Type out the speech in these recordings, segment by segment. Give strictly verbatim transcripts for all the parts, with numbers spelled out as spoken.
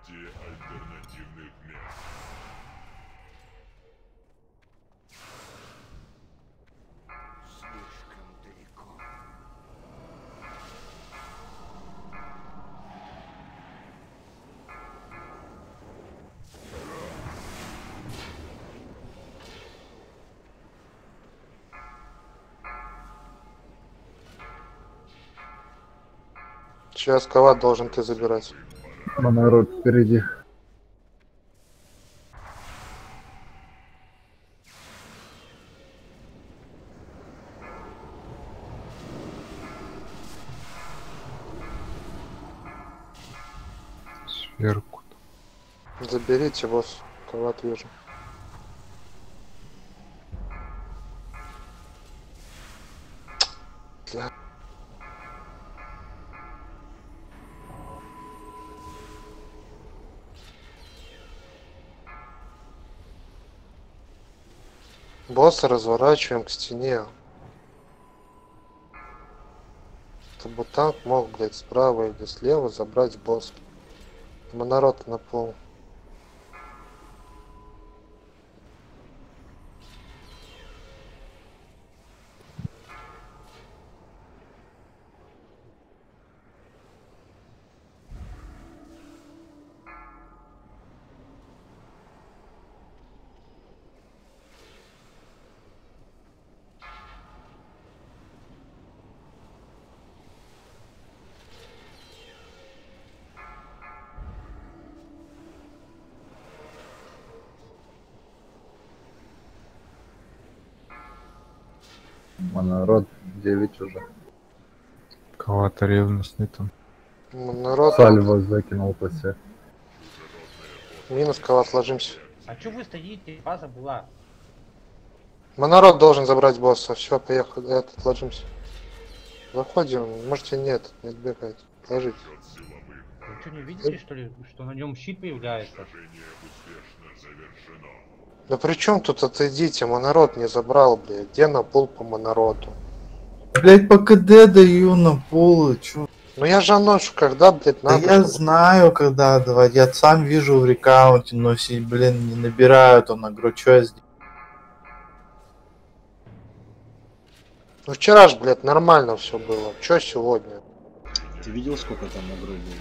Найти альтернативных мест. Слишком далеко. Сейчас коват должен ты забирать. Народ впереди. Сверху. Заберите, босс. Коват вижу. Для... Босса разворачиваем к стене. Чтобы танк мог, блядь, справа или слева забрать босса. Монород на пол. Народ девять уже. Кого-то ревностный там. Монород. Сальва закинул по себе. Минус коват, ложимся. А чё вы стоите? База была. Монород должен забрать босса. Все, поехали. Этот, ложимся. Заходим. Можете нет, не отбегать. Ложитесь. Вы что, не видите, что ли, что на нем щит появляется? Сражение успешно завершено. Да при чем тут отойдите? Монород не забрал, блядь. Где на пол по монороду? Блять, по КД даю на пол, чё? Ну я же ношу, когда, блядь, Да надо. я чтобы- знаю, когда давать. Я сам вижу в рекаунте, но си, блин, не набирают он агро, чё я сделаю? Ну вчера ж, блядь, нормально все было. Чё сегодня? Ты видел, сколько там агро было?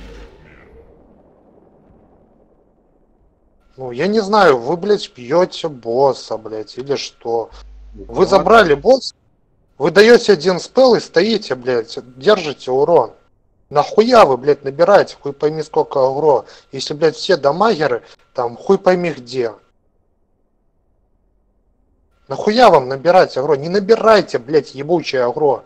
Ну, я не знаю, вы, блядь, пьете босса, блядь, или что? Ну, Вы ладно. забрали босс, вы даете один спел и стоите, блядь, держите урон. Нахуя вы, блядь, набираете, хуй пойми сколько агро, если, блядь, все дамагеры, там, хуй пойми где. Нахуя вам набирать агро? Не набирайте, блядь, ебучее агро.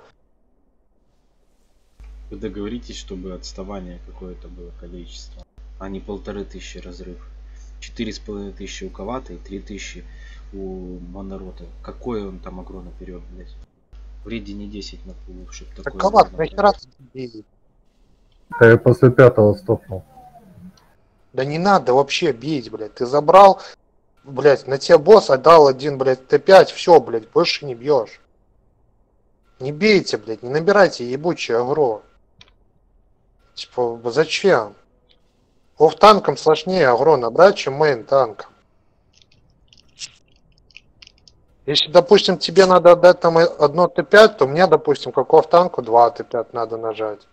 Вы договоритесь, чтобы отставание какое-то было количество, а не полторы тысячи разрыв. Четыре с половиной тысячи у Ковата и три тысячи у Монорота. Какое он там агро наперед, блядь? Вреди не десять на полу, чтоб Так, такое коват, было нахера набрать. ты бей? Да я после пятого стопнул. Да не надо вообще бить, блядь. Ты забрал, блядь, на тебе босс отдал один, блядь, Т пять, все, блядь, больше не бьешь. Не бейте, блядь, не набирайте ебучее агро. Типа, зачем? Оф танком сложнее агро набрать, чем мейн танком. Если, допустим, тебе надо отдать там одно Т пять, то мне, допустим, как оф танку два Т пять надо нажать.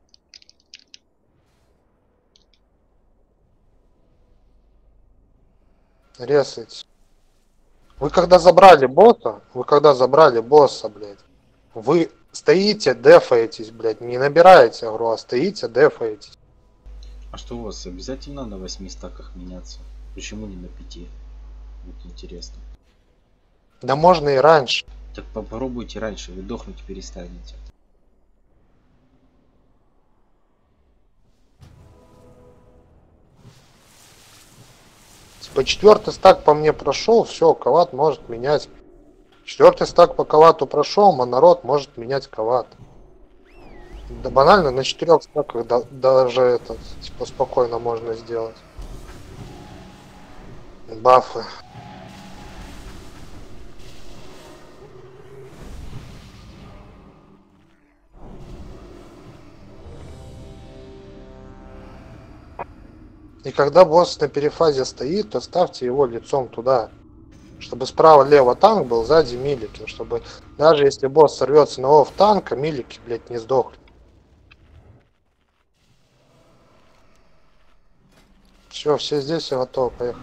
Резать. Вы когда забрали босса, вы когда забрали босса, блядь, вы стоите, дефаетесь, блядь, не набираете агро, а стоите, дефаетесь. А что у вас обязательно на восьми стаках меняться? Почему не на пяти? Вот интересно. Да можно и раньше. Так попробуйте раньше, вы дохнуть перестанете. Типа четвертый стак по мне прошел, все, коват может менять. Четвертый стак по ковату прошел, монород может менять коват. Да банально на четырех стаках да, даже это типа спокойно можно сделать. Бафы. И когда босс на перефазе стоит, то ставьте его лицом туда. Чтобы справа-лево танк был, сзади милики. Чтобы даже если босс сорвется на офф танка, милики, блядь, не сдохли. Все, все здесь, все готово, поехали.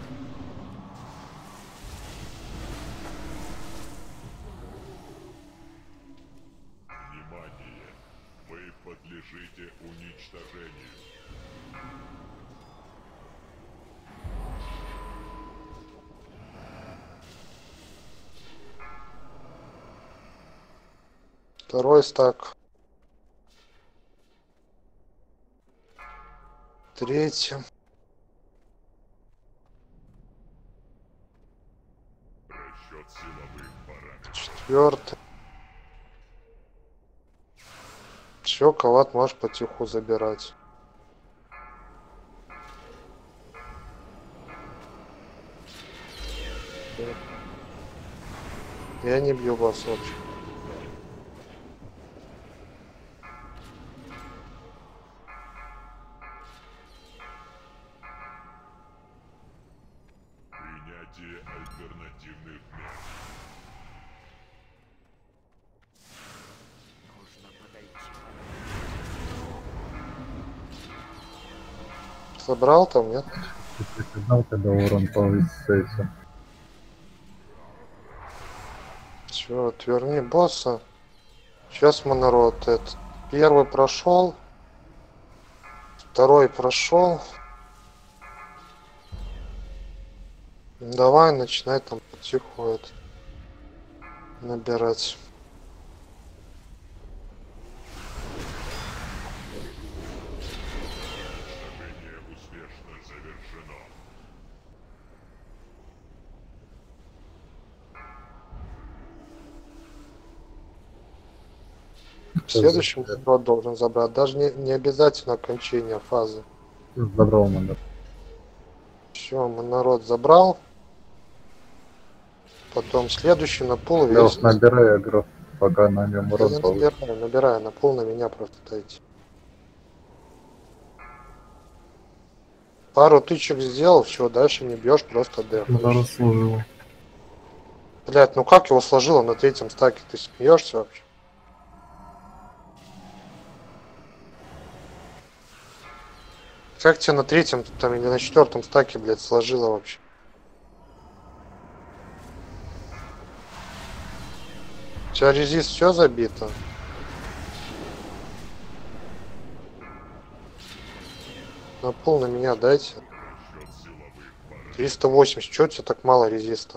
Внимание! Вы подлежите уничтожению. Второй стак. Третий. Расчет силовых параметров. Четвертый. Все, калат можешь потиху забирать. Я не бью вас вообще. Принятие альтернативных мер. Собрал там, нет? Ты знал, когда урон повысится. Все, отверни босса. Сейчас мы народ. Этот первый прошел. Второй прошел. Давай начинай там потиху это набирать. Уничтожение успешно завершено. В следующем народ должен забрать. Даже не, не обязательно окончание фазы. Забрал монет. Все, мы народ забрал. Потом следующий на пол Я весь. уж набираю игру, пока на нем Я урон повысится. набираю, набираю, на пол на меня просто дайте. Пару тычек сделал, все, дальше не бьешь, просто дефаешь. служил. Блять, ну как его сложило на третьем стаке? Ты смеешься вообще? Как тебя на третьем там или на четвертом стаке, блядь, сложило вообще? У тебя резист все забито? На пол на меня дайте. Расчет силовых параметров. триста восемьдесят, чё у тебя так мало резиста?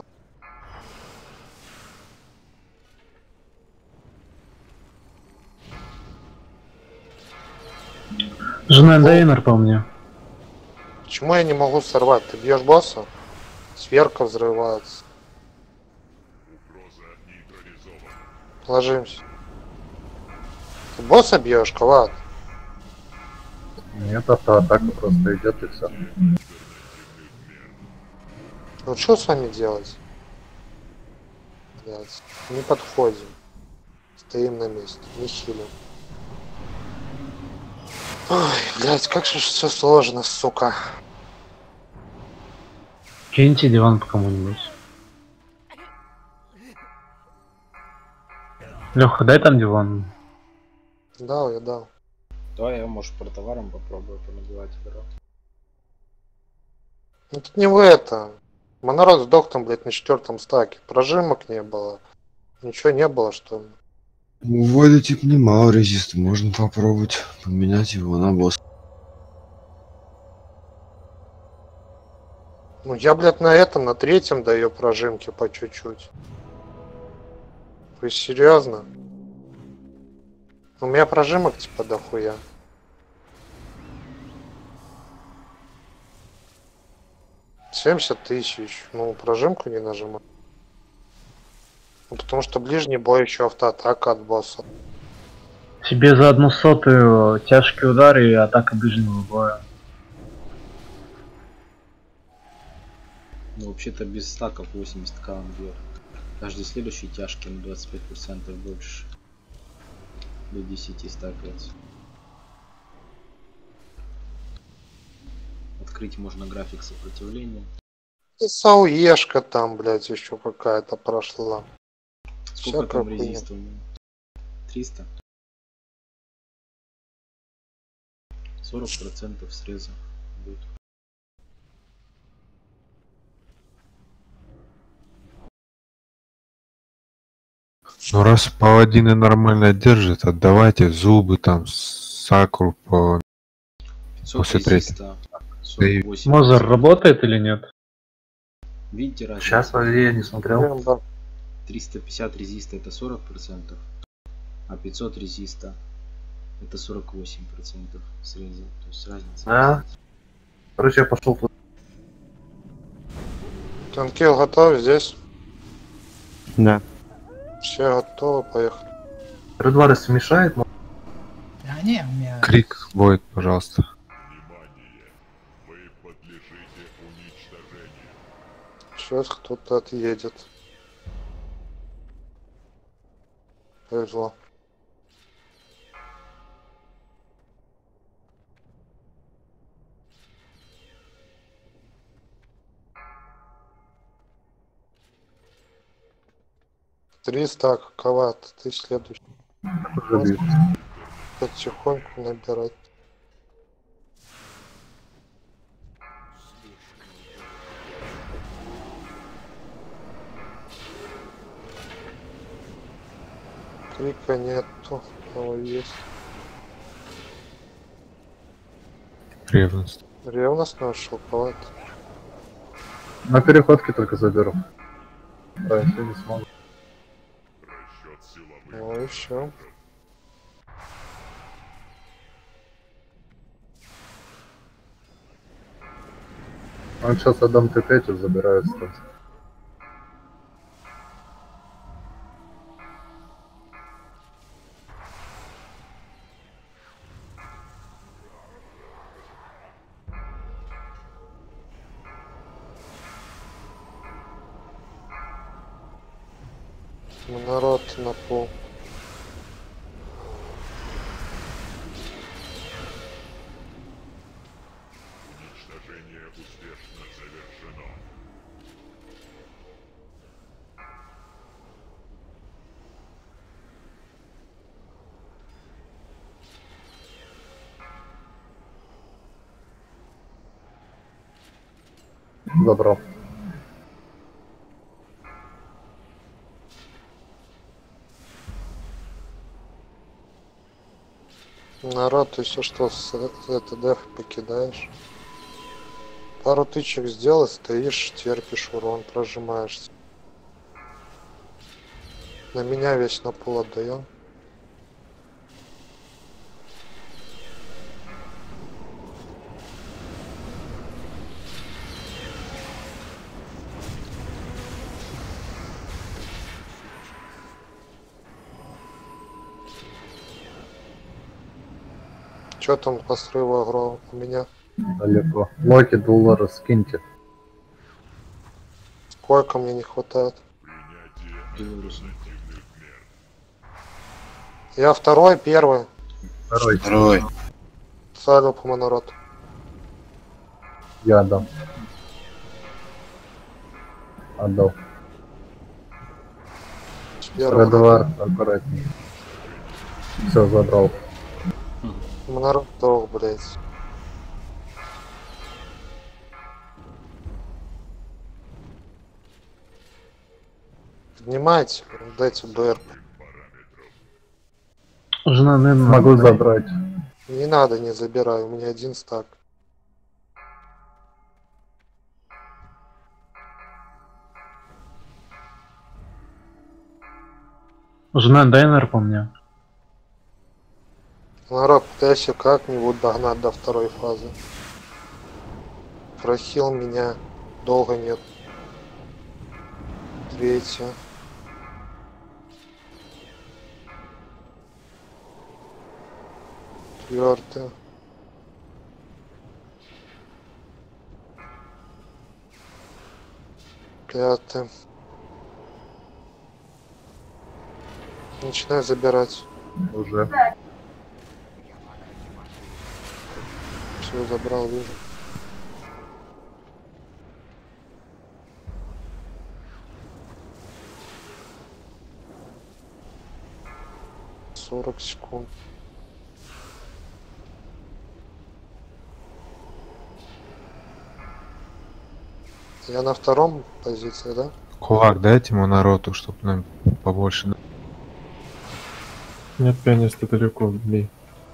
Жена Дейнер по мне. Почему я не могу сорвать? Ты бьешь босса? Сверка взрывается. Угроза нейтрализована. Ложимся. Ты босса бьешь, Калат? Нет, автоатака просто идет и все. Ну что с вами делать? Блядь, не подходим. Стоим на месте, не хилим. Ой, блядь, как же все сложно, сука. Киньте диван по кому-нибудь. Леха, дай там диван. Дал, я дал. Давай я, может, про товаром попробую понабивать игру. Ну тут не в это. Монород сдох там, блядь, на четвертом стаке. Прожимок не было. Ничего не было, что ли. У Войда тип немало резиста, можно попробовать поменять его на босс. Ну я, блядь, на этом, на третьем даю прожимки по чуть-чуть. Вы серьезно? У меня прожимок типа дохуя. семьдесят тысяч. Ну, прожимку не нажимаю. Ну, потому что ближний бой еще автоатака от босса. Тебе за одну сотую тяжкий удар и атака ближнего боя. Ну, вообще-то без стаков восемьдесят к он бьет. Каждый следующий тяжкий на двадцать пять процентов больше. До десяти стакается. От открыть можно график сопротивления. И сауешка там, блядь, еще какая-то прошла. Сколько Всякая там хуйня. резиста у него? триста? сорок процентов среза будет. Ну раз паладины нормально держат, отдавайте зубы там, сакру по... пятьсот После резиста, сорок восемь. Мозер работает или нет? Видите разницу? Сейчас вроде я не смотрел. Блин, да. триста пятьдесят резиста это сорок процентов, а пятьсот резиста это сорок восемь процентов среза. То есть разница. А? Короче, я пошел тут. Танкил готов здесь? Да. Все готово, поехали. Редвары смешает, но Да не, у меня... Крик будет, пожалуйста. Внимание! Вы подлежите уничтожению. Сейчас кто-то отъедет. Повезло. Триста какова-то, ты следующий. Уже бьют. Потихоньку набирать. Крика нету, но есть. Ревность. Ревностного шелковат. На переходке только заберу. Раньше не смогу. Расчет силовых. Ну и все. Он сейчас отдам Т пять и забираю сто. Народ на пол. Уничтожение успешно завершено. Забрал. Народ, если что, с это деф покидаешь. Пару тычек сделай, стоишь, терпишь урон, прожимаешься. На меня весь на пол отдаем. Что там по срыву агро у меня? Далеко. Локи, доллары скиньте. Сколько мне не хватает? Принятие Беларусь. альтернативных мер. Я второй, первый. Второй. Второй. Салю по народ. Я отдам. Отдал. Первый. Редвар, аккуратнее. Все, забрал. Народ дох, блять. Поднимайте, дайте БР. Жена, наверное, Могу забрать. Не надо, не забирай, у меня один стак. Жена, дай нр по мне. Народ, пытайся как-нибудь догнать до второй фазы. Прохил меня, долго нет. Третья. Четвертая. Пятая. Начинаю забирать. Уже. Все, забрал, вижу. сорок секунд. Я на втором позиции, да? Кулак дайте ему народу, чтобы нам побольше. Нет, пианиста далеко, бей.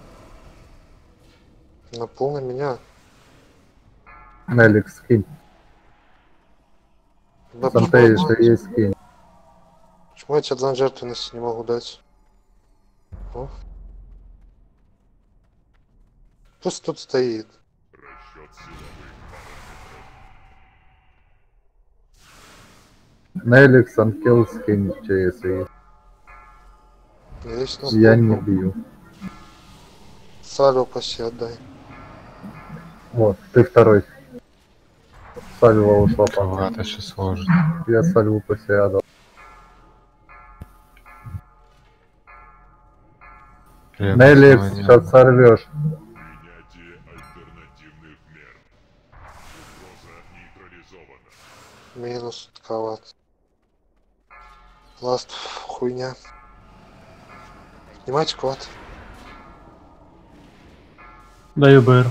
На пол на меня. Нелик, скинь. Да Сантей, почему, что есть, скинь. почему я тебе знак жертвенности не могу дать? О. Пусть тут стоит. Расчет силовых Нелик, Санкел, скинь, че, если Есть на есть. Я пол. не бью. Салю почти отдай. Вот, ты второй. Сальва ушла по Кулак это сейчас сложно. Я сальву посеял. Нелик, сейчас сорвешь. принятие альтернативных мер. Угроза нейтрализована. Минус коват. Ласт хуйня. Снимайте квад. Даю БР.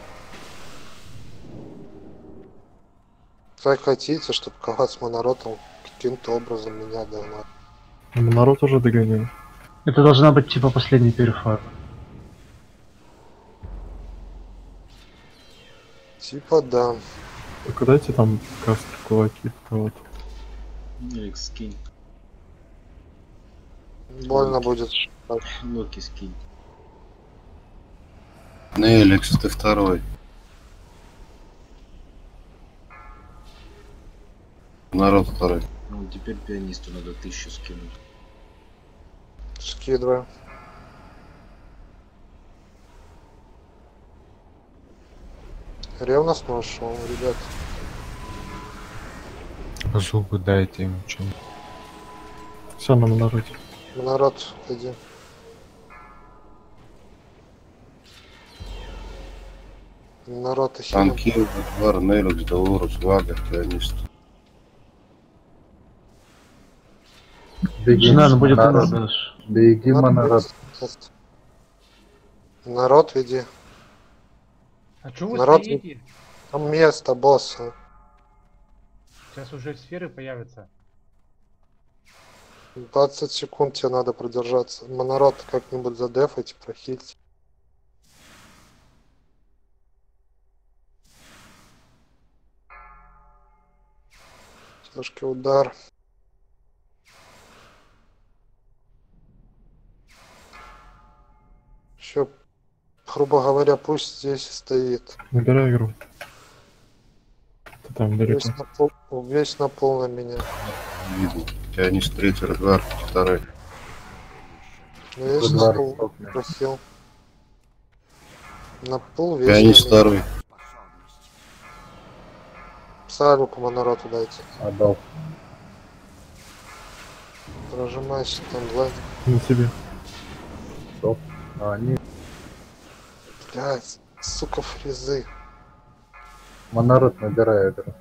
Как хотите, чтобы коват с моноротом каким-то образом меня догнал. Народ уже догоняет. Это должна быть типа последний перефар. Типа да. Только дайте там кастр, кулаки, кого-то. Нелик, скинь. Больно будет. Локи скинь. Неликс, ты второй. Народ второй. Ну, теперь пианисту надо тысячу скинуть. Скидываю. Ревностно ушел, ребят. Зубы дайте ему что-нибудь. Все, нам народ. Народ, иди. Народ и хилим. Санкил, Вар, Неликс, Даурус, Вагер, пианист. Беги, Жена, ну будет народ. дашь. Беги, монород. Народ веди. А чё вы Народ- стоите? Там место, босса. Сейчас уже сферы появятся. двадцать секунд тебе надо продержаться. Монород как-нибудь задефайте, прохильте. Тяжкий удар. Еще, грубо говоря, пусть здесь стоит. Набирай игру. Ты там далеко. Весь на пол, весь на пол на меня. Видно. Пианист третий, Редвар второй. Весь на Удар, пол стопни. просил. На пол весь Пианист на меня. второй. Салю по монороту дайте. Отдал. Прожимайся там, блядь. На себе. Стоп. А, они. Блядь, сука, фрезы. Монород набирай игру.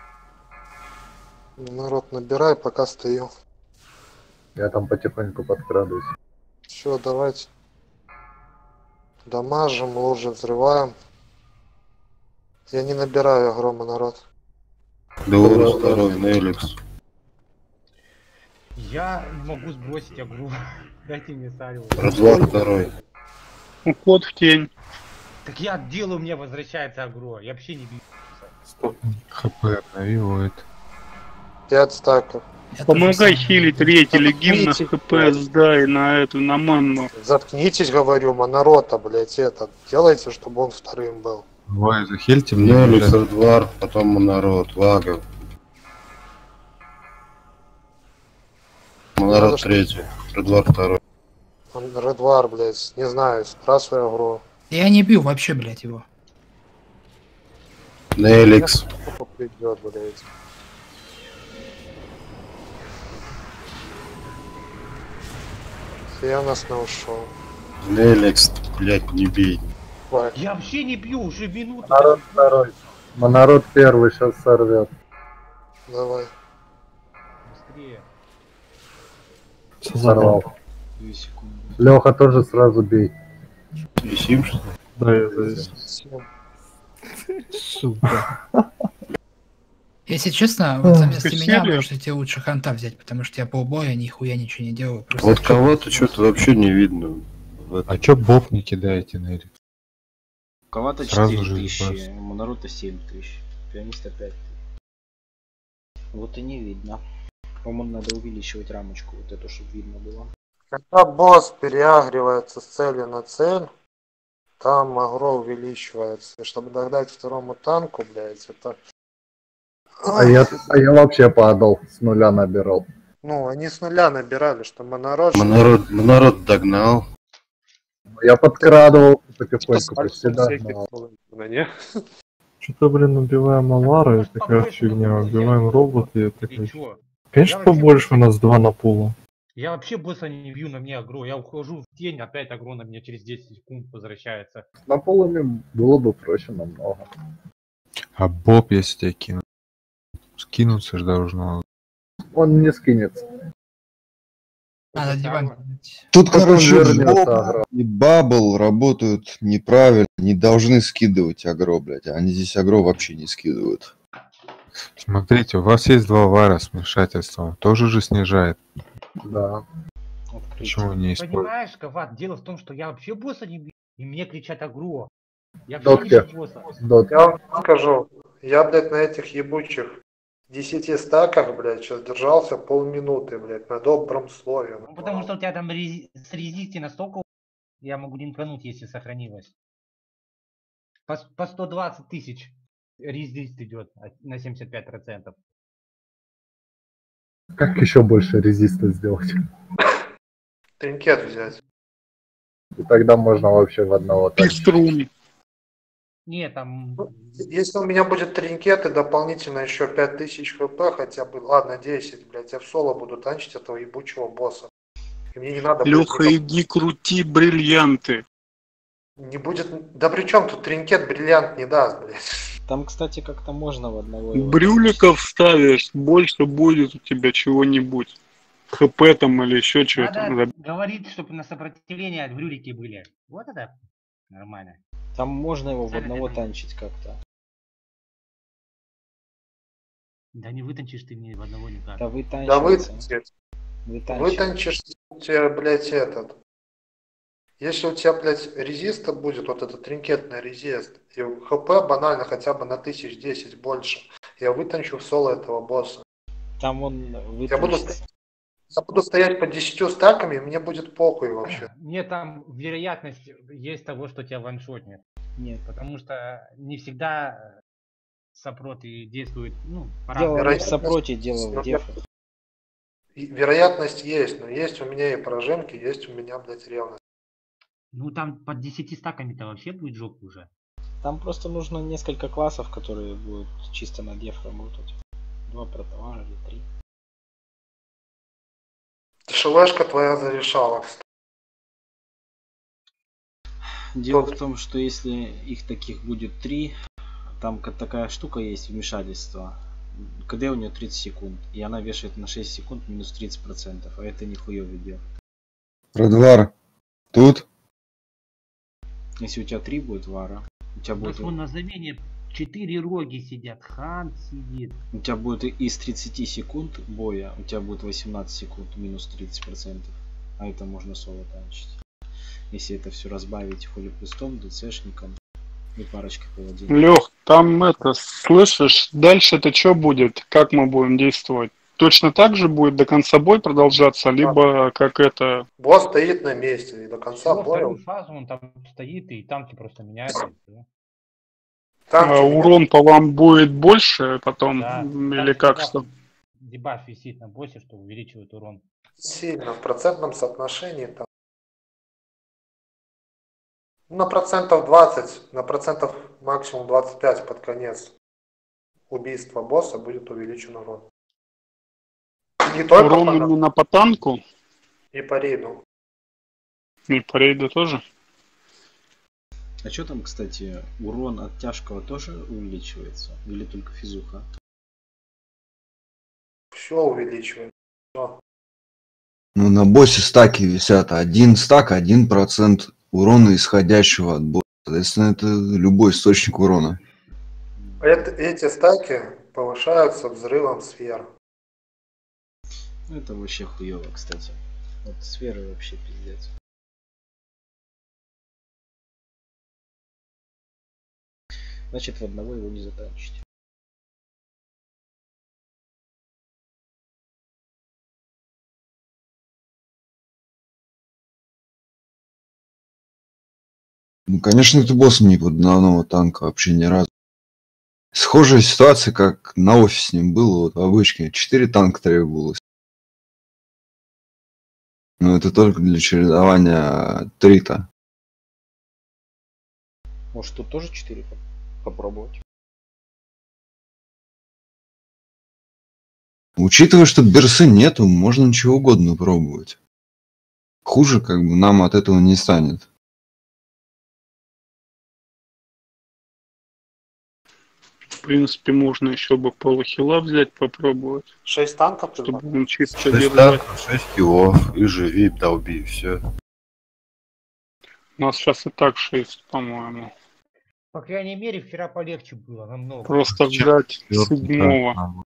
Народ, набирай, пока стою. Я там потихоньку подкрадываюсь. Все, давайте. Дамажим, лужи взрываем. Я не набираю огромный народ. Даурус второй, Неликс. Я не могу сбросить агру. Дайте мне салю. Редвар второй. Уход в тень. Так я делаю, мне возвращается агро. Я вообще не бью. Стоп. ХП обновивает. Пять стаков. Помогай хилить третий легим на хп сдай на эту, на манну. Заткнитесь, говорю, монорота, блять, это. Делайте, чтобы он вторым был. Давай, захильте мне. Неликс, блядь. Редвар, потом Монород, Вагер. Монород третий, Редвар второй. Редвар, блять, не знаю, спрашивай агро. Я не бью вообще, блядь, его. Неликс. Придет, блять. Ревностно ушел. Неликс, блять, не бей. Я вообще не бью, уже минуту. Монород второй. Монород первый сейчас сорвет. Давай. Быстрее. Сорвал. Две секунды. Леха тоже сразу бей. Висим, что ли? Да, я завис. Сука. Если честно, вот за место Ты меня серия? можете лучше ханта взять, потому что я полбоя нихуя ничего не делаю. Просто Вот кого-то что-то вообще не видно. А чё боб не кидаете на Эрик? У кого-то Сразу четыре же тысячи, сброс. у Наруто семь тысяч, пианиста пять тысяч. Вот и не видно. По-моему, надо увеличивать рамочку, вот эту, чтобы видно было. Когда босс переагривается с цели на цель, там агро увеличивается. И чтобы догнать второму танку, блядь, это... А я, а я вообще падал, с нуля набирал. Ну, они с нуля набирали, что монород... Монород, монород догнал. Я подкрадывал потихоньку, почти догнал. Что-то, блин, убиваем Алара, и такая фигня. Убиваем робота, и такая... Ты чё? Конечно, Я побольше, у вообще- нас два на пула. Я вообще босса не бью, на мне агро. Я ухожу в тень, опять агро на меня через десять секунд возвращается. С напулами было бы проще намного. А боб, если тебя кинут. Скинуться же должно. Он не скинется. надо диван. Тут, Потом короче, вернется Боб агро. и Бабл работают неправильно, не должны скидывать агро, блядь. Они здесь агро вообще не скидывают. Смотрите, у вас есть два вара с вмешательством. Тоже же снижает. Да. Почему не используете? Понимаешь, Кават, дело в том, что я вообще босса не бью, и мне кричат агро. Я Дотки. вообще не бью босса. Я вам скажу, я, блядь, на этих ебучих десяти стаках, блядь, сейчас держался полминуты, блядь, на добром слове. Ну, потому что у тебя там рези- с резисти настолько я могу линкануть, если сохранилось. По, с- по сто двадцать тысяч резист идет от- на семьдесят пять процентов. Как еще больше резиста сделать? Тринкет взять. И тогда можно вообще в одного так. Пиструн. Не, там... Если у меня будет тринкет и дополнительно еще пять тысяч хп, хотя бы, ладно, десять, блядь, я в соло буду танчить этого ебучего босса. И мне не надо будет Леха, никак- иди крути бриллианты. Не будет... Да при чем тут тринкет бриллиант не даст, блядь. Там, кстати, как-то можно в одного его Брюликов ставишь, больше будет у тебя чего-нибудь. ХП там или еще что-то. Надо говорить, чтобы на сопротивление от брюлики были. Вот это нормально. Там можно его в Сами одного это- танчить как-то. Да не вытанчишь ты мне в одного никак. Да вы Да танчите. вытанчишь. Вытанчивай. Вытанчишь у тебя, блядь, этот. Если у тебя, блядь, резиста будет, вот этот тринкетный резист, и хп банально хотя бы на тысяч десять больше, я вытанчу в соло этого босса. Там он Я буду, вытанчится. я буду стоять под десятью стаками, и мне будет похуй вообще. Мне там вероятность есть того, что тебя ваншотнет. Нет. Потому что не всегда сопроты действуют, ну, Дело по-разному. не в Вероятность- сопроте, дело в дефе. И вероятность есть, но есть у меня и пораженки, есть у меня, блядь, ревность. Ну там под десяти стаками-то вообще будет жопа уже. Там просто нужно несколько классов, которые будут чисто на деф работать. Два протовара или три. Шелешка твоя зарешала, кстати. Дело в том, что если их таких будет три, там ка- такая штука есть, вмешательство. КД у нее тридцать секунд, и она вешает на шесть секунд минус тридцать процентов, а это нихуевый деф. Радвар, тут? Если у тебя три будет вара, у тебя Да будет, вон на замене четыре роги сидят, хан сидит. у тебя будет из тридцати секунд боя, у тебя будет восемнадцать секунд минус тридцать процентов, а это можно соло танчить. Если это все разбавить холиплюстом, ДЦшником и парочкой паладинов. Лех, там это, слышишь, дальше-то что будет? Как мы будем действовать? Точно так же будет до конца бой продолжаться, либо как это... Босс стоит на месте и до конца Всего боя. вторую фазу он там стоит, и танки просто меняются. и всё. а, урон по вам будет больше потом? Да, Или там как дебаф- что? Дебаф висит на боссе, что увеличивает урон. Сильно, в процентном соотношении там. На процентов двадцать, на процентов максимум двадцать пять под конец убийства босса будет увеличен урон. Не только Урон по нам, именно по танку? и по рейду. И по рейду тоже? А что там, кстати, урон от тяжкого тоже увеличивается? Или только физуха? Все увеличивает. Всё. Ну, на боссе стаки висят. Один стак, один процент урона, исходящего от босса. Соответственно, это любой источник урона. Это, эти стаки повышаются взрывом сфер. Ну, это вообще хуево, кстати. Вот сферы вообще пиздец. Значит, в одного его не затащить. Ну, конечно, это босс не под одного танка вообще ни разу. Схожая ситуация, как на офисе было, вот в обычке. Четыре танка требовалось. Но это только для чередования трита. Может, тут тоже четыре попробовать? Учитывая, что берсы нету, можно чего угодно пробовать. Хуже, как бы, нам от этого не станет. В принципе, можно еще бы полухила взять, попробовать. Шесть танков, чтобы он чисто шесть держать. танков, шесть киллов, и живи, долби, все. У нас сейчас и так шесть, по-моему. По крайней мере, вчера полегче было намного. Просто взять седьмого.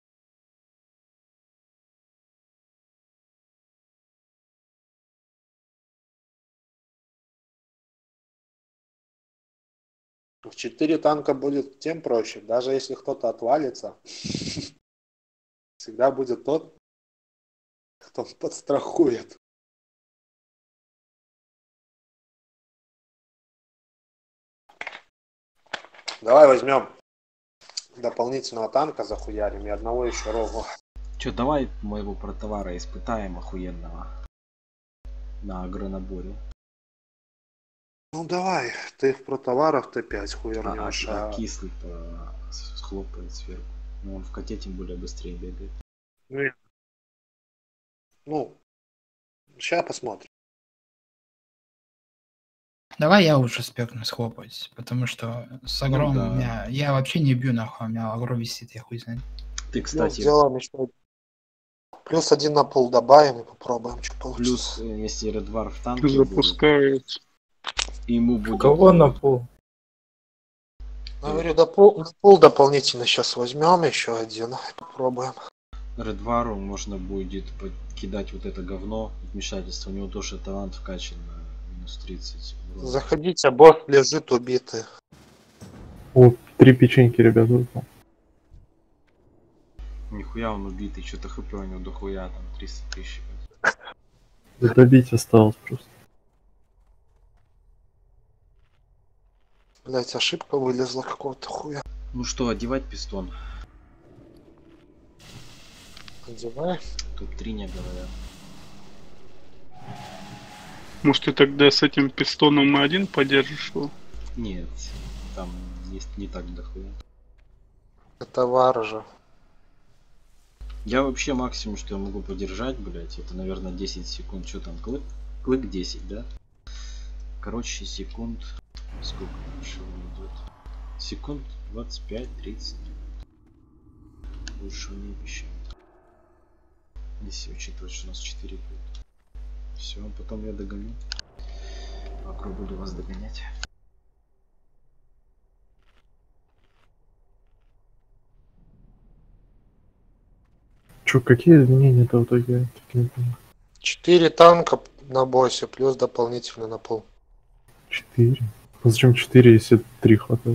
В четыре танка будет тем проще. Даже если кто-то отвалится, всегда будет тот, кто подстрахует. Давай возьмем дополнительного танка, захуярим, и одного еще рогу. Че, давай моего протовара испытаем охуенного на агронаборе. Ну давай, ты в протоварах Т пять хуярнешь. А, а а... кислый по... схлопает сверху. Но он в коте тем более быстрее бегает. Ну, ну, сейчас посмотрим. Давай я лучше спекну схлопать, потому что с агром Ну, да. у меня... Я вообще не бью нахуй, у меня агро висит, я хуй знает. Ты, Ну, кстати, сделаем еще плюс один на пол добавим и попробуем, что плюс, получится. э, если Редвар в танке будет, Запускает. ему будет... Кого на пол? Я говорю, до пол, на пол дополнительно сейчас возьмем еще один и попробуем. Редвару можно будет кидать вот это говно, вмешательство. У него тоже талант вкачан на минус тридцать. урона. Заходите, босс лежит убитый. О, три печеньки, ребят, выпал. Нихуя он убитый, что-то хп у него дохуя, там триста тысяч. Да добить осталось просто. Блять, ошибка вылезла какого-то хуя. Ну что, одевать пистон? Одевай. Тут три не говорят. Может, ты тогда с этим пистоном и один поддержишь его? Нет, там есть не так дохуя. Это вар же. Я вообще максимум, что я могу подержать, блять, это, наверное, десять секунд. Что там, клык? Клык десять, да? Короче, секунд... Сколько лучше идет? Секунд двадцать пять тридцать. Лучше не обещаю. Если учитывать, что у нас четыре будет. Все, потом я догоню. Вокруг буду вас догонять. Чё, какие изменения-то в итоге? Так не понимаю. Четыре танка на боссе, плюс дополнительно на пол. Четыре? Ну зачем четыре, если три хватает?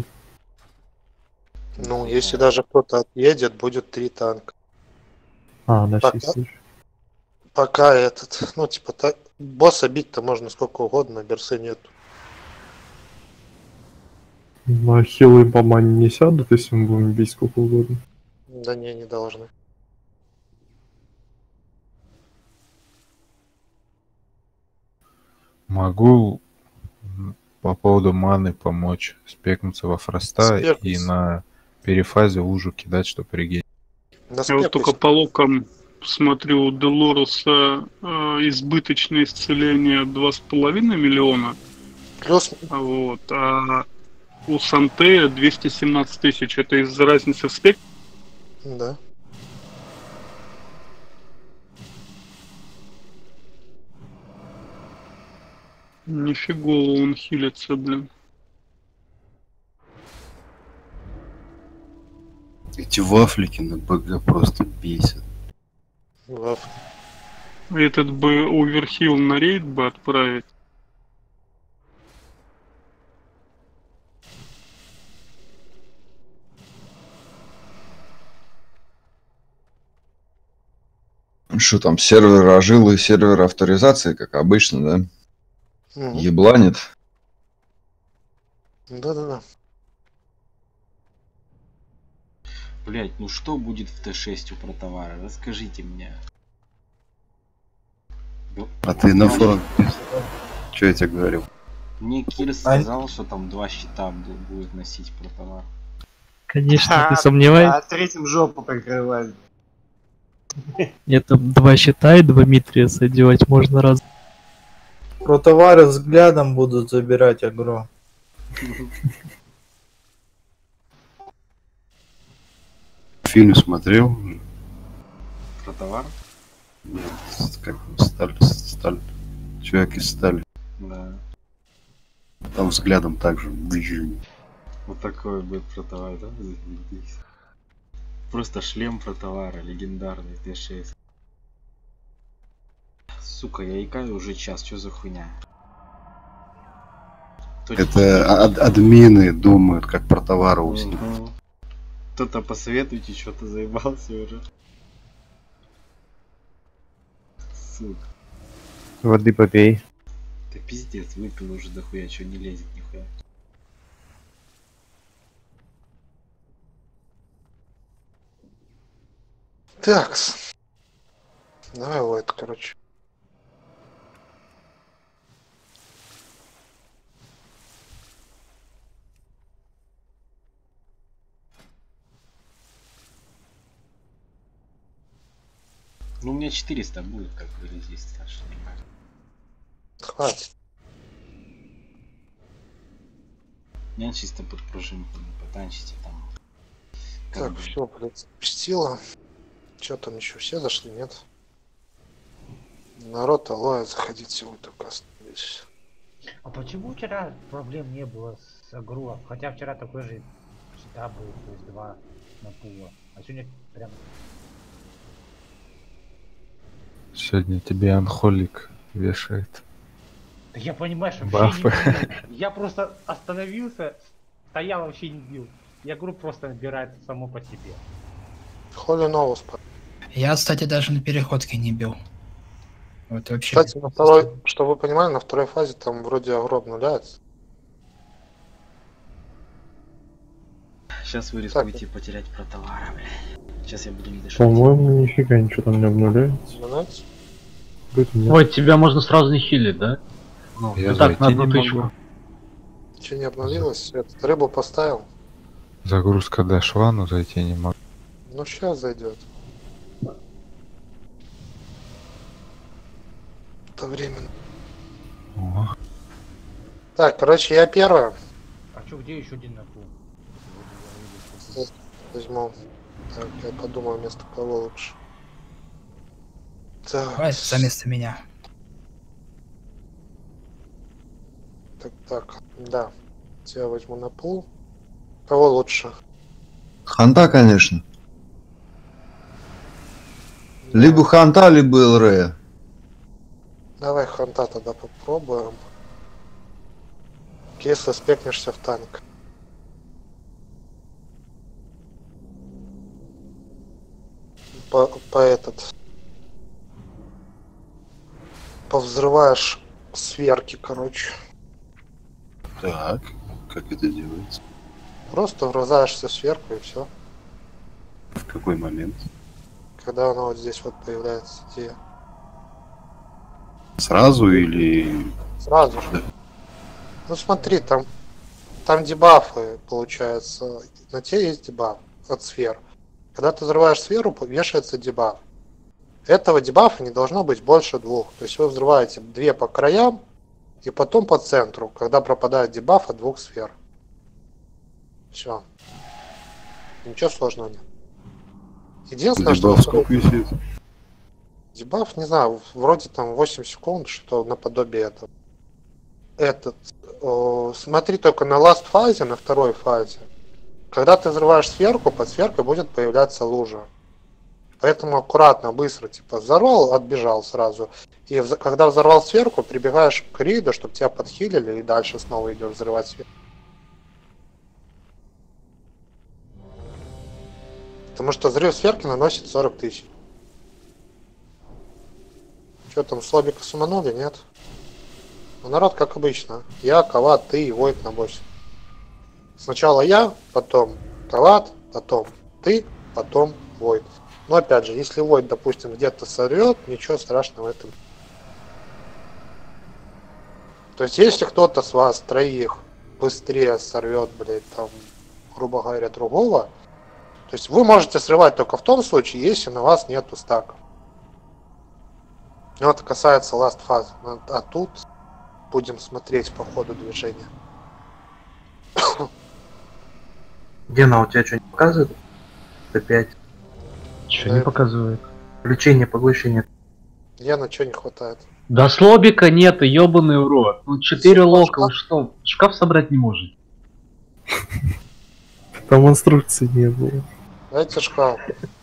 Ну, если даже кто-то отъедет, будет три танка. А, на Пока- всякий случай. Пока этот, ну, типа, та... босса бить-то можно сколько угодно, берсы нет. Ну, а хилы по мане не сядут, если мы будем бить сколько угодно. Да не, не должны. Могу м, по поводу маны помочь спекнуться во фроста и Спекнуться. на перефазе лужу кидать, чтобы регенить. Да Я вот только по локам смотрю, у Делоруса э, избыточное исцеление два с половиной миллиона. Плюс... Вот, а у Сантея двести семнадцать тысяч. Это из-за разницы в спек? Да. Нифига он хилится, блин. Эти вафлики на БГ просто бесят. Вафли. Этот бы оверхилл на рейд бы отправить. Что там, сервер ожил и сервер авторизации, как обычно, да? Мгм. Ебланит. Да-да-да. Блять, ну что будет в Т шесть у протовара? Расскажите мне. Ну, А ты на форум что я тебе говорил? Мне Кир сказал, что там два щита бу- будет носить протовар. Конечно, ты сомневаешься? А третьим жопу прикрывать. Нет, там два щита и два Митриеса делать можно раз. Про товары взглядом будут забирать агро. Фильм смотрел? Протовар? Нет, как он, сталь, сталь. Человек из стали. Да. Там взглядом также. бжж. Вот такой будет протовар, да? Заебись. Просто шлем протовара, легендарный Т шесть. Сука, я икаю уже час, что за хуйня? Точно. Это ад- админы думают, как про товары уснуть. Мгм. Кто-то посоветуйте, что-то заебался уже. Сука. Воды попей. Да пиздец, выпил уже дохуя, что не лезет нихуя. Такс. Давай вот, короче. Ну у меня четыреста будет, как бы резист, так что не важно. Хватит. Я чисто под пружинку, потанчите там. Как Так, бы. все, блядь, запустила. Че там еще все зашли, нет? Народ алоэ заходить сегодня только остановись. А почему вчера проблем не было с агро? Хотя вчера такой же всегда был, то есть два на пула. А сегодня прям... Сегодня тебе анхолик вешает. Да я понимаю, что Бафы. вообще не бил. Я просто остановился, стоял, вообще не бил. Я говорю, просто набирает само по себе. Холи новус. Я, кстати, даже на переходке не бил. Вот вообще. Кстати, на второй, что вы понимали, на второй фазе там вроде агро обнуляется. Сейчас вы рискуете потерять протовара, бля. Сейчас я буду не дышать. По-моему, нифига ничего там не обнуляется. Обнуляется? Вроде нет. Ой, тебя можно сразу не хилить, да? Ну, Ну я так, на зайти одну не тычку. могу. Че не обновилось? Этот, рыбу поставил. Загрузка дошла, но зайти не могу. Ну сейчас зайдет. Это временно. О, Так, короче, я первый. А чё, где еще один на пул? Возьму. Так, я подумаю, вместо кого лучше. Так, Давай за место меня. так, так, да. Тебя возьму на пул. Кого лучше? Ханта, конечно. Либо Ханта, либо ЛР. Давай ханта тогда попробуем. Если спекнешься в танк. По, по этот. Повзрываешь сверки, короче. Так, как это делается? Просто врезаешься в сверку и все. В какой момент? Когда она вот здесь вот появляется, где Сразу или... сразу же. Ну смотри, там там дебафы, получается. На тебе есть дебаф от сфер. Когда ты взрываешь сферу, вешается дебаф. Этого дебафа не должно быть больше двух. То есть вы взрываете две по краям и потом по центру, когда пропадает дебаф от двух сфер. Все. Ничего сложного нет. Единственное, Дебаф что... сколько висит? Дебаф, не знаю, вроде там восемь секунд, что наподобие этого. этот, о, смотри только на last фазе, на второй фазе. Когда ты взрываешь сферку, под сферкой будет появляться лужа. Поэтому аккуратно, быстро, типа, взорвал, отбежал сразу. И вз- когда взорвал сферку, прибегаешь к Риду, чтобы тебя подхилили, и дальше снова идешь взрывать сферку. Потому что взрыв сферки наносит сорок тысяч. Что там, слабика суманули, нет? Ну, народ, как обычно. Я, Калат, ты и Войт на боссе. Сначала я, потом Калат, потом ты, потом Войт. Но опять же, если Войт, допустим, где-то сорвет, ничего страшного в этом. То есть, если кто-то с вас троих быстрее сорвет, блядь, там, грубо говоря, другого, то есть вы можете срывать только в том случае, если на вас нету стаков. Ну, это касается last фазы. А тут будем смотреть по ходу движения. Гена, у тебя что-нибудь показывает? Т пять. Что не показывает? Включение, поглощение. Яна, чего не хватает? Да слобика нет, ёбаный в рот. Ну четыре лока, вы что, шкаф собрать не может? Там инструкции не было. Дайте шкаф.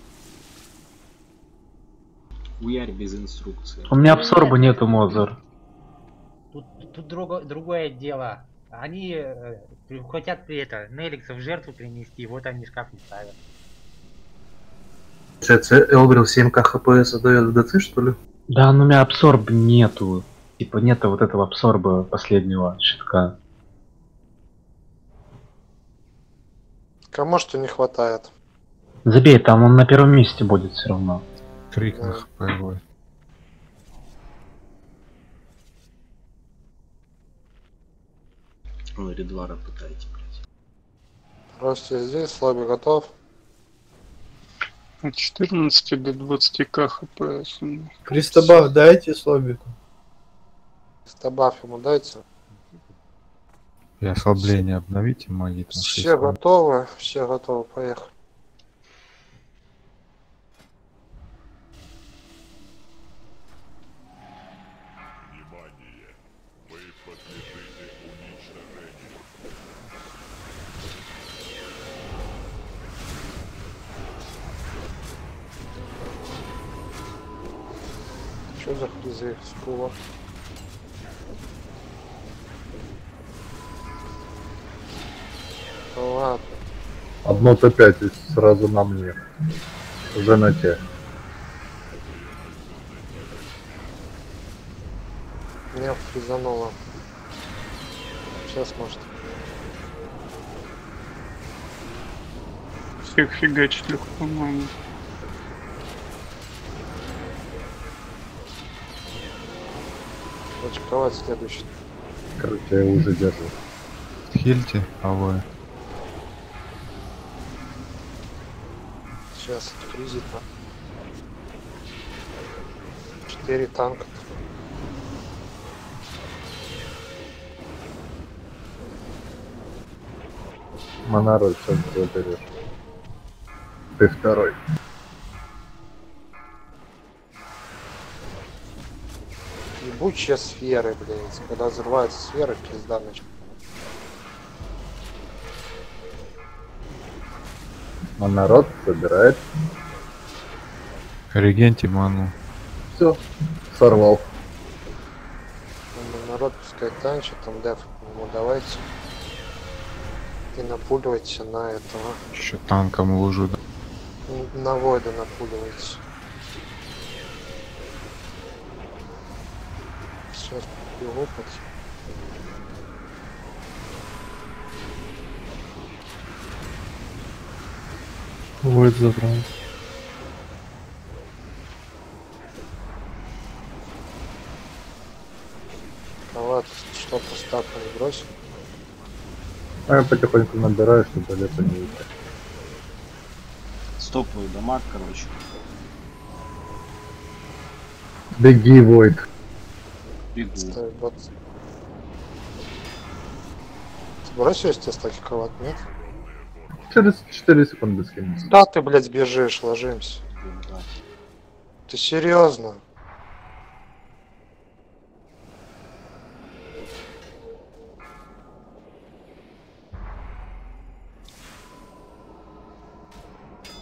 Уярь без инструкции. У меня абсорба нету, Мозер. Тут, тут друго, другое дело. Они э, хотят это, Неликса в жертву принести, вот они шкаф не ставят. Получается, Элбрил семь ка хп задает в ДЦ, что ли? Да, но у меня абсорб нету. Типа нету вот этого абсорба последнего щитка. Кому что не хватает? Забей, там он на первом месте будет все равно. Крик на хп будет. Ой, Редвара пытаете, блядь. Просто здесь, слабый готов. От четырнадцати до двадцати ка хп. Кристобаф дайте слабику. Добавь ему дайте. И ослабление обновите маги. там Все шесть. готовы, все готовы, поехали. Внимание! Вы подлежите уничтожению. Что за хризы с пула? Ну ладно. Одно Т пять и сразу на мне. Уже на те. Меня фризануло. Сейчас может. Всех фигачит легко, по-моему. Очковать следующий. Короче, я уже держу. Хильте, а вы. Сейчас фризит. Четыре танка. Монароль сейчас заберешь. Ты второй. Ебучие сферы, блядь. Когда взрываются сферы, пизда начинает. Монарод собирает. Регенте ману. Все. Сорвал. Народ пускай танчит, там деф ему давайте. И напуливайте на этого. Еще танком лужу. да. Н- На Войда напуливайте. Сейчас его под. Войд забрал. Калат что-то стаком бросил. А я потихоньку набираю, чтобы лето не уйти. Стоповый дамаг, короче. Беги, Войт. Бегу. Ставь бот. Ты бросил эти стаки, Калат, нет? Через четыре секунды скинется. Да ты, блядь, бежишь, ложимся. Ты серьезно?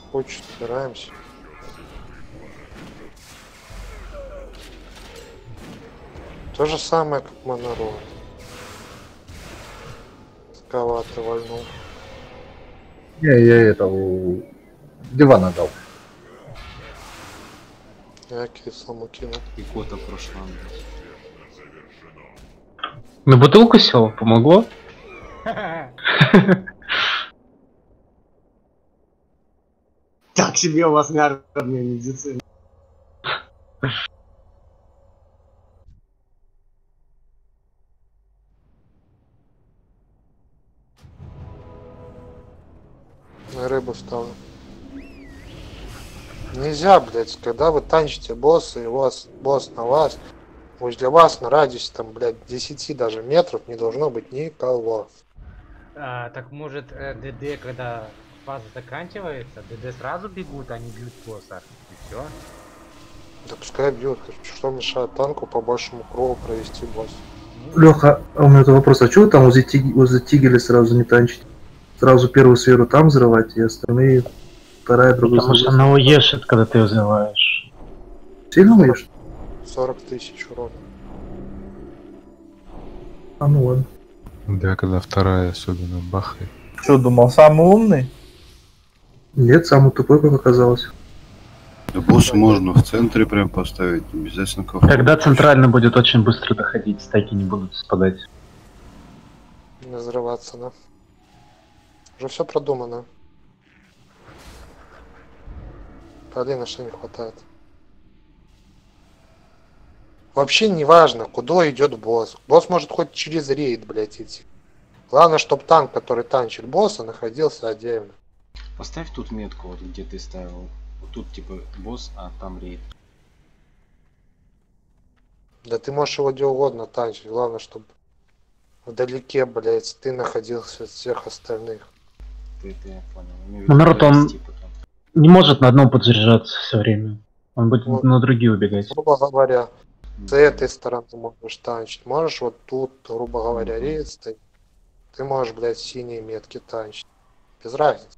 Хочешь, собираемся. То же самое, как монород. Сковатый вольнул. Не, я это у дивана дал. Я кислому кинул. И кота прошла. На бутылку сел? Помогло? Как себе у вас народная медицина? На рыбу стало. Нельзя, блядь, когда вы танчите босса, и у вас босс на вас, возле вас на радиусе там, блядь, десяти даже метров не должно быть никого. А, так может э, ДД, когда фаза заканчивается, ДД сразу бегут, а не бьют босса. И все. Да пускай бьют. Что мешает танку по большему кругу провести босс? Леха, а у меня это вопрос, а чего вы там возле, тиг... возле Тигеля сразу не танчить? Сразу первую сферу там взрывать, и остальные вторая, другая. Потому что она уешит, когда ты взрываешь. Сильно уешит? сорок тысяч урона. А ну ладно. Да, когда вторая особенно бахает. Что, думал, самый умный? Нет, самый тупой, как оказалось. Да босса можно в центре прям поставить, не обязательно кого. Тогда центрально будет очень быстро доходить, стаки не будут спадать. Не взрываться, да. Уже все продумано. Полина, что не хватает. Вообще не важно, куда идет босс. Босс может хоть через рейд, блять, идти. Главное, чтобы танк, который танчит босса, находился отдельно. Поставь тут метку, вот где ты ставил. Вот тут типа босс, а там рейд. Да ты можешь его где угодно танчить. Главное, чтобы вдалеке, блять, ты находился от всех остальных. Ты, ты, я понял. Ну, народ, он не может на одном подзаряжаться все время. Он будет вот на другие убегать. Грубо говоря, с этой стороны можешь танчить. Можешь вот тут, грубо говоря, mm-hmm. рейд стоит. Ты можешь, блядь, синие метки танчить. Без разницы.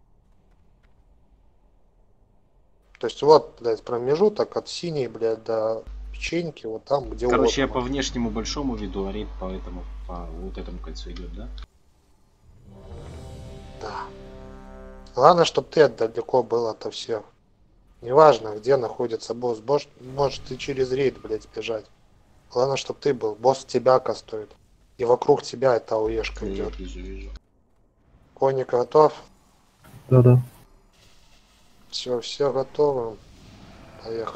То есть вот, блядь, промежуток от синей, блядь, до печеньки, вот там, где угодно. Короче, я по внешнему большому виду, а рейд по этому, по вот этому кольцу идет, да? Да. Главное, чтобы ты далеко был ото всех. Неважно, где находится босс. Босс может и через рейд, блядь, бежать. Главное, чтобы ты был. Босс тебя кастует. И вокруг тебя эта ауешка да, идет. Вижу, вижу. Коник готов? Да-да. Все, все готовы. Поехали.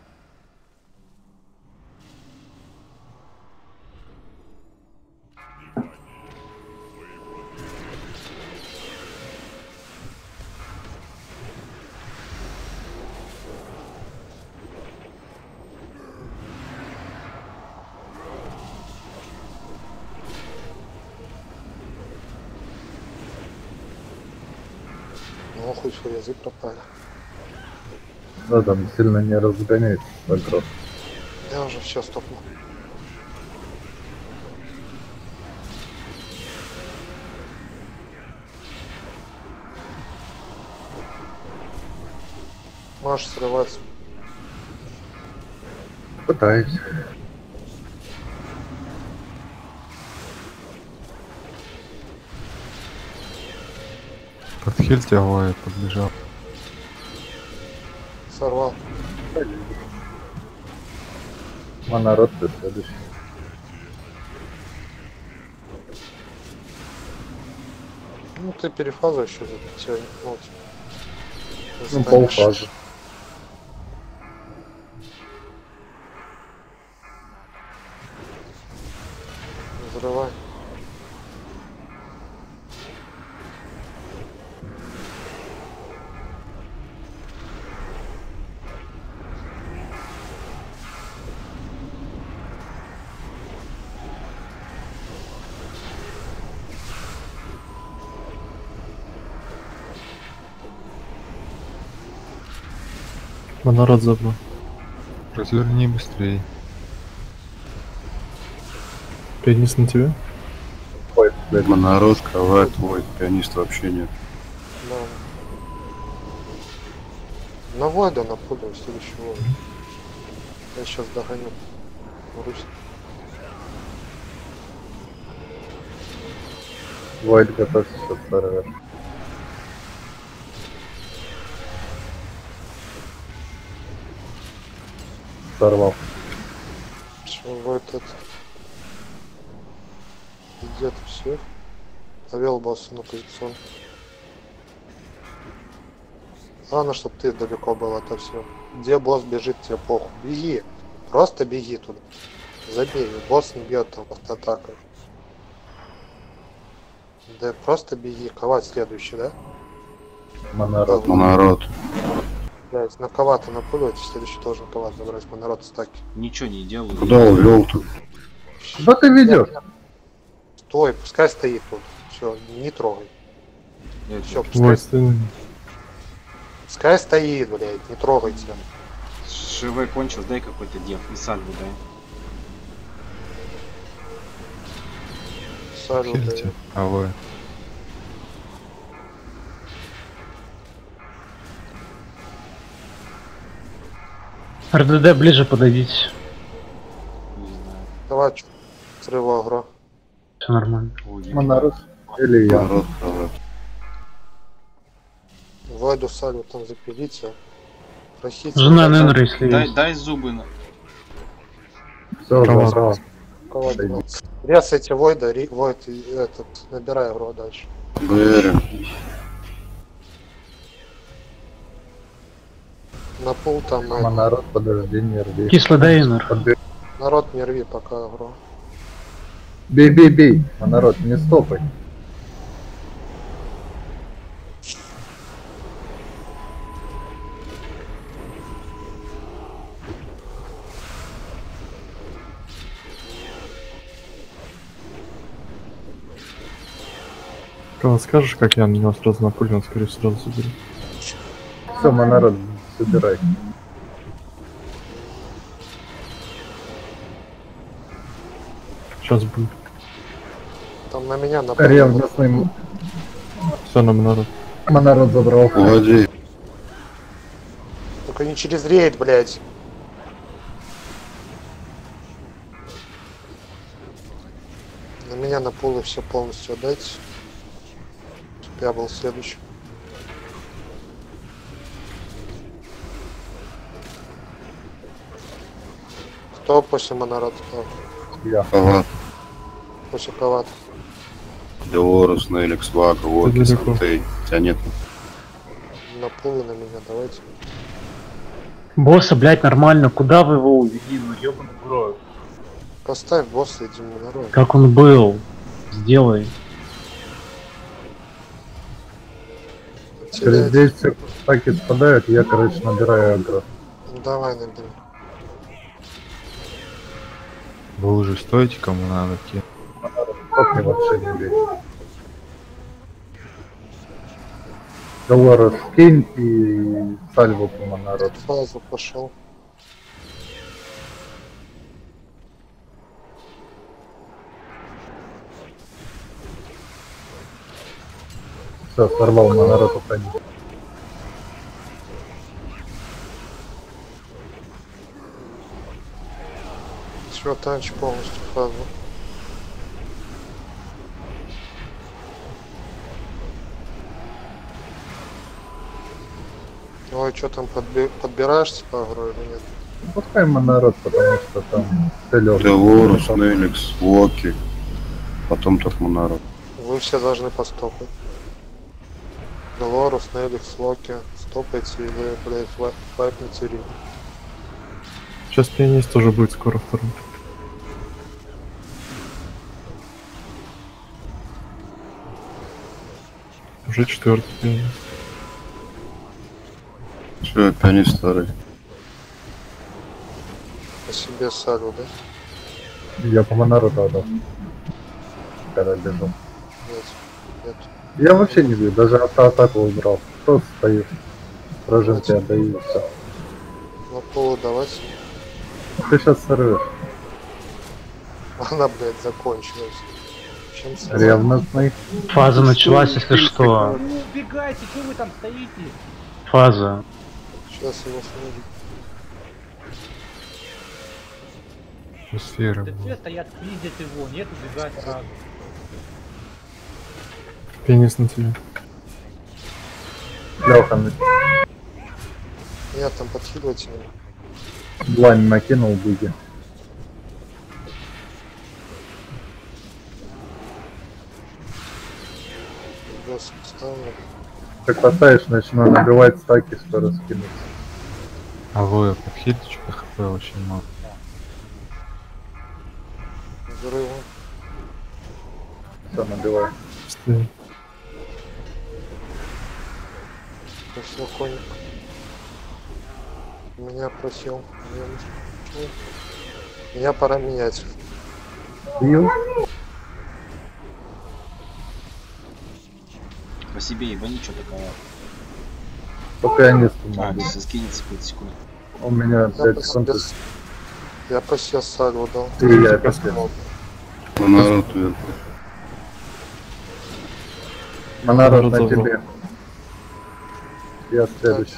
Ну, хоть фрезы пропали. Да, там сильно не разгоняется вопрос. Я уже все стопнул. Можешь срываться. Пытаюсь. Подхиль тяглая подбежал. Сорвал. Монород ты следующий. Ну ты перефазу еще сегодня. Вот. Ну, полфазы. Взрывай. Монород забыл. Разверни быстрее. Пианист на тебе? Ой, блядь. Монород, КВ, твой, пианист вообще нет. Да. На Войда напугал следующего. Я сейчас догоню. Русь. Войд готовься к второй. Сорвал. Чего этот? Где-то все. Повел босса на позицион. Главное, чтобы ты далеко был от всего. Где босс бежит, тебе похуй. Беги. Просто беги туда. Забей. Босс не бьет там автоатакой. Да просто беги. Ковать следующий, да? Монород. Монород. Блять, на ковата напугивать, следующий должен коват забрать, монород стаки. Ничего не делаю. Куда увел-то? Куда ты ведешь? Стой, пускай стоит тут. Все, не трогай. Все, пускай, Ой, стой. пускай стоит, блять, не трогайте. ШВ кончился, дай какой-то дев. И сальву дай. Сальву дай. Хильте. А вы? РДД ближе подойдите. Давай, чё, срыву агро. Все нормально. Монород или я? Монород, монород. Войду сальву там запилите. Просите. Жена Ненра, если Дай, есть. дай зубы на. Все, Право, забрал. Ковать давай. Резайте Войда, ри, Войд и этот, набирай агро дальше. БР. На пол там это, Монород, подожди, не рви. Кислый Дейнер. Подбе- народ не рви пока агро. Бей, бей, бей. Монород, не стопай. Когда скажешь, как я на него сразу напулю, он скорее сразу заберет. Все, монород, собирай. Сейчас будет. Там на меня на Ревностный Все, нам народ. монород забрал. Погоди. Только не через рейд, блять. На меня на полу все полностью отдайте. Чтоб я был следующий. Кто после монорода? Я. Ага. После ковата. Деорус, Неликс, Вага, Воки, далеко. Сантей. Тебя нет. На полу на меня давайте. Босса, блять, нормально. Куда вы его увели? Ну ёбаный в рот. Поставь босса, иди на народ. Как он был? Сделай. Через десять паки спадают, я, короче, набираю агро. Ну, давай набери. Вы уже стоите, кому надо кинуть? Копни вообще не бей. Долларов кинь и сальву по монород. Фазу пошел. Все, сорвал монород, уходи. Все, танч полностью фазу. Ой, что там подби... подбираешься по агро или нет? Пускай монород, потому что там целёвый. Деорус, Неликс, Воки. Потом только Монород. Вы все должны постопать. Долорус, Неликс, Локи. Стопайте и вы, блядь, ва- вайпните ринг. Сейчас пианист тоже будет скоро второй. Уже четвертый пианист. Все, пианист второй. По себе сальву, да? Я по монороду отдал. Когда бежал. Нет. Нет. Я вообще не бью, даже автоатаку убрал. Просто стою. Прожимки отдаю и все. На полу давайте. Ты сейчас сорвешь. Она, блядь, закончилась. Чем Ревностный. Фаза началась, если что. Ну убегайте, что вы там стоите? Фаза. Сейчас его смотрю. Сфера. ТЦ стоят, пиздят его, нет, убегают сразу. Пенис на тебе. Леха, Я там подхиливать не. длань накинул Биги. Босс поставлю. Как поставишь, начну набивать стаки, скоро скинуться. А вы подхиточка хп очень мало. Взрывом. Все, набиваю. Стой. Просил коник. Меня просил. Я не слышу. Меня пора менять. Бил. По себе ебани, что такая. Только я не А, смогу. скинется пять секунд. У меня Я пять по секунд. себе, я по себе сальву дал. И я по себе. Монарод вверх. Монарод на забрал. тебе. Я следующий.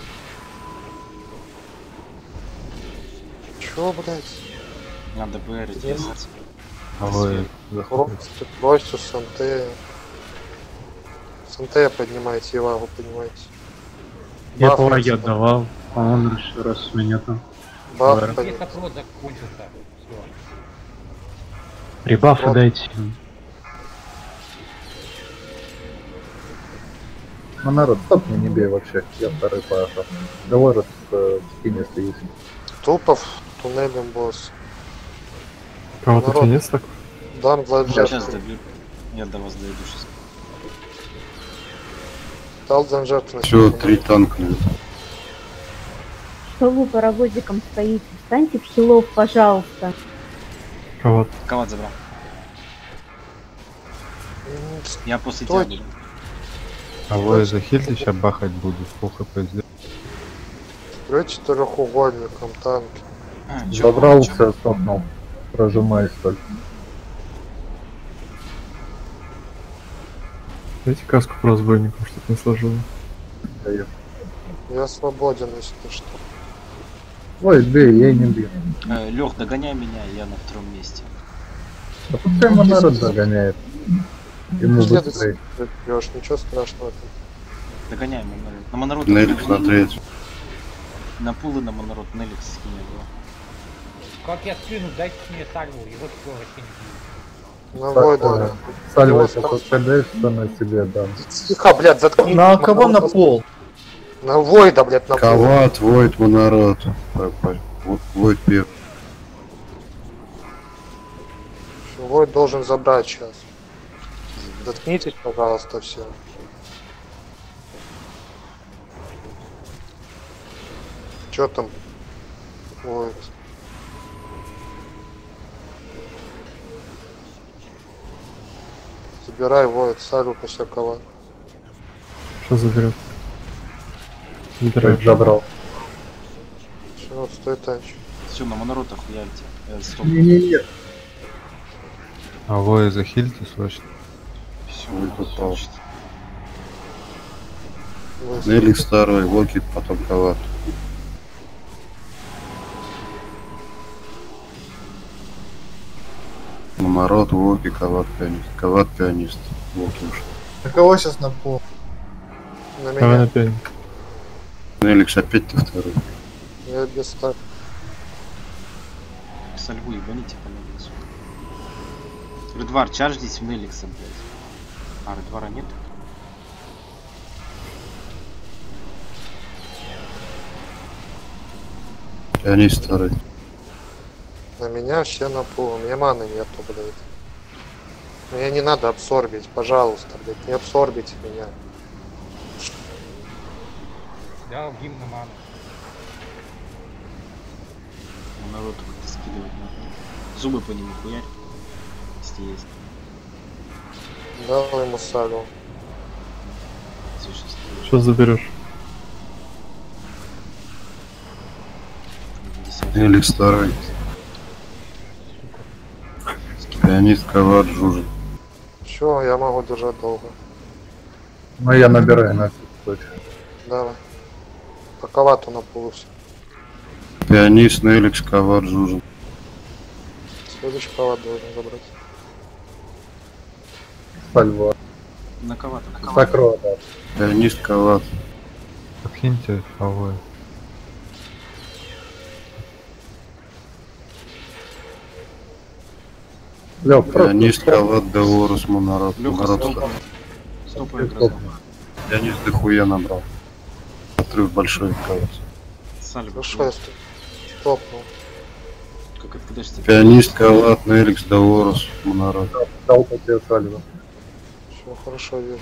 Чё, блядь? Надо БР делать. А вы Просто бросьте Сантея. Сантея поднимайте, Ивагу поднимайте. Я Баф флаги на- отдавал, а он раз, раз у меня там. Баф Ладно. поднимайте. Если опрос закончился, все. Ребафы Вот. дайте. Монарод, стоп, мне не бей вообще. Я второй поехал. Договор с э, спине стоит. Тупов, туннелем босс. Кого-то Народ. пенис так? Дан для Сейчас жертвы. добью. Я до вас дойду сейчас. Дал для жертвы. Все, три танка. Что вы паровозиком стоите? Встаньте в хилов, пожалуйста. Кого-то. Кого забрал? М, Я после Стой. тебя буду. А вы захильте, сейчас бахать буду, пол хп сделать. Строй четырехугольником танки. А, чё, Забрал чё? все, стопнул. Прожимаюсь только. Дайте каску по разбойникам, чтоб не сложило. Даю. Я свободен, если что. Ой, бей, я не бью. Э, Лех, догоняй меня, я на втором месте. А пускай Монарод догоняет. Ему быстрее. Леш, ничего страшного. Догоняй Монород. На Монород. Неликс на третьем. На пулы на Монород Неликс скинь его. Как я скину, дайте мне сальву, его все вообще не бьют. На Са- Войда. э, Сальва, Его только КД, что на себе дам. Тихо, блядь, заткни. На кого на пол? На Войда, блядь, на пол. Кават, Войд, Монарод. Войд первый. Войд должен забрать сейчас. Заткнитесь, пожалуйста, все. Чё там? Войд. Забирай Войд, Сару посякова. Что заберет? Ой, Забирает. забрал. Все, стой танчик. Все, на Монород охуяйте. Э, стоп. Не-не-не. А вы захильте срочно. Все, Ой, попал. значит. Неликс второй, Локит, потом Кават. Монарод, Воки, Кават, пианист. Кават, пианист. Воки уж. На кого сейчас на пол? На Давай меня. на пять. Неликс опять ты второй. Я без так. Со льву ебаните по Неликсу. Редвар, чарждись в Неликса, блядь. А, Редвара нет? Пианист второй. На меня все на пол. У меня маны нету, блядь. Мне не надо абсорбить, пожалуйста, блядь. Не абсорбите меня. Да, гимн на ману. Монород как-то скидывать надо. Зубы по нему хуярь. Если есть. Дал ему салю. Слушай, Что заберешь? Неликс второй. Пианист, Кават, Жужин. Все, я могу держать долго. Ну я набираю на всякий случай. Давай. По кавату на полу все. Пианист, Неликс, Коват, Жужин. Следующий кават должен забрать. Сальва. На кого-то. Сакро, да. Пианист, Коват. Подкиньте фавой. Лёх, Пианист, Коват, Деворус, Монород. Лёха, Монород. стопай. Стопай Стоп. Пианист дохуя набрал. Отрыв большой, Коват. Сальва. Хорошо, я стоп- стопнул. Как это, подожди. Пианист, Коват, Неликс, Деворус, Монород. Дал по тебе Сальва. Все хорошо вижу.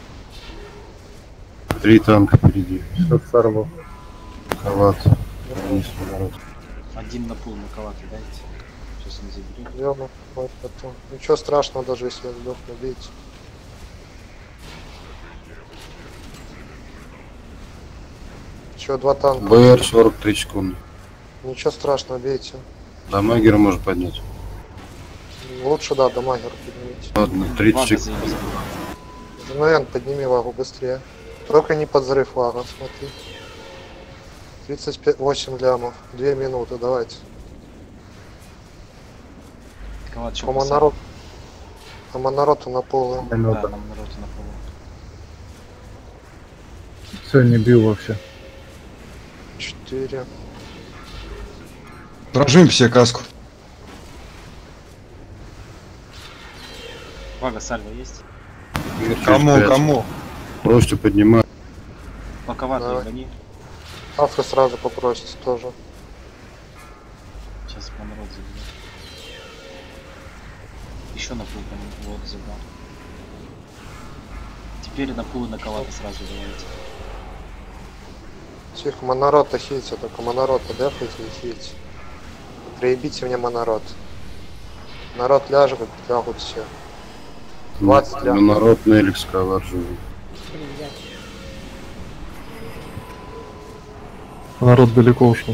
Три танка впереди. Что сорвал? Коват. Пианист, Монород. Один на пул на кого-то дайте. Сейчас он заберет. Ёма, вот потом. Ничего страшного, даже если я сдохну, бейте. Че, два танка? БР сорок три секунды. Ничего страшного, бейте. Дамагера может поднять. Лучше, да, дамагер поднимите. Ладно, тридцать секунд. ЗНН, подними вагу быстрее. Только не под взрыв вага, смотри. тридцать восемь лямов. Две минуты, давайте. Кого-то чё По писал? монород... По монороту на полу. Да, на монороте на полу. Все, не бил вообще. Четыре. Прожим все каску. Вага, сальва есть? Кому, кому? Просто поднимай. Паковатые Давай. гони. Афры сразу попросите тоже. Сейчас монород заберет. Еще на пул гони. Вот, забрал. Теперь на пул и на кого-то сразу давайте. Тихо, монорот хильте, только монорот дефайте и хильте. Приебите мне монорот. Народ ляжет, как лягут все. двадцать лям. Монород, Неликс, Коват, Жужин. Народ далеко ушел.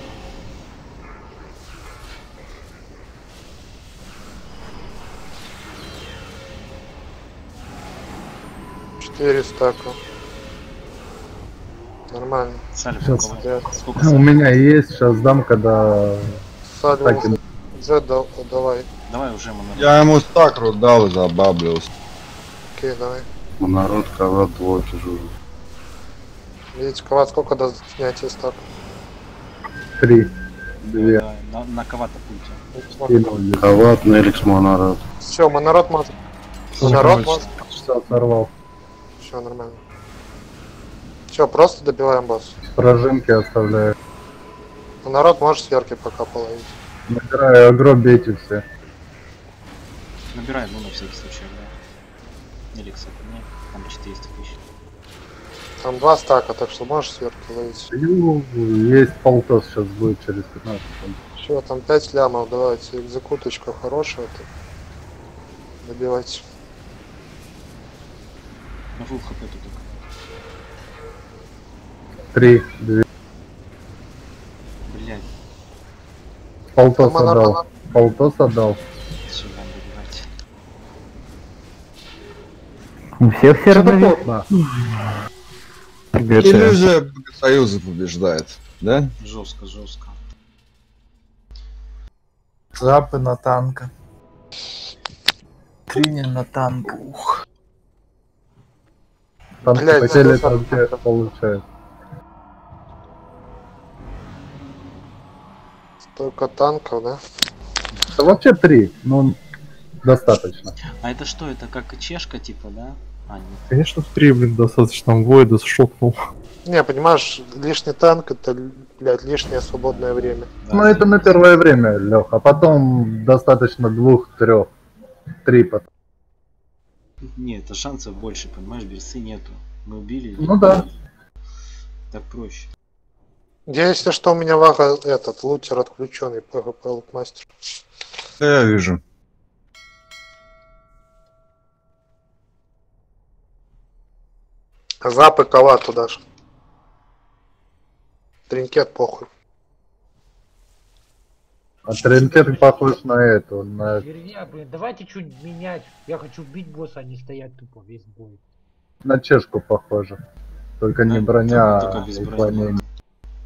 Четыре стака. Нормально. Сальва, Сейчас. у кого? Сколько У сальва? меня есть, сейчас дам, когда... Сальву, так и- Джет, да- давай. Давай уже монород. Я ему стакру дал и забаблился. Окей, давай. Монород, Коват, Двойки, Жужин. Видите, кого сколько до снятия стака? Три. Две. Давай, на, на кого-то пульте. Кинул. Коват, Неликс, Монород. Все, монород мат. Монород мат. Все, сорвал. Все нормально. Все, просто добиваем босс. Прожимки оставляю. Монород можешь сверху пока половить. Набираю агро, бейте все. Набирай, ну на всякий случай, да. Или, кстати, нет, там четыреста тысяч. Там два стака, так что можешь сверху ловить. Ю, есть полтос сейчас будет через пятнадцать секунд. Все, там пять лямов, давайте. Экзекуточка хорошая. -то. Добивайте. На фул хп тут только. Три, две. Блять, Полтос Там она- отдал. она- Полтос отдал. сюда добивайте. У всех все равновесие. Иллюзия Союза побеждает, да? Жестко, жестко. Запы на танка. Тринин на танк. Ух. Там Блядь, хотели, надо там тебе получается. Только танков, да? Да вообще три, ну достаточно. А это что, это как чешка типа, да? А, нет. Конечно, в три, блин, достаточно. Там Войда шотнул. Не, понимаешь, лишний танк это, блядь, лишнее свободное время. Ну это на первое время, Лех, а потом достаточно двух-трех. Три потом. Нет, это шансов больше, понимаешь, берсы нету. Мы убили. Ну да. Так проще. Я, если что, у меня вага этот, лутер отключенный, пэ вэ пэ лутмастер. Да, я вижу. Запы кова туда же. Тринкет похуй. А тринкет похож на эту, на... Херня, блин, давайте чуть менять. Я хочу бить босса, а не стоять тупо весь бой. на чешку похоже. Только не броня, Только а без брони. уклонение.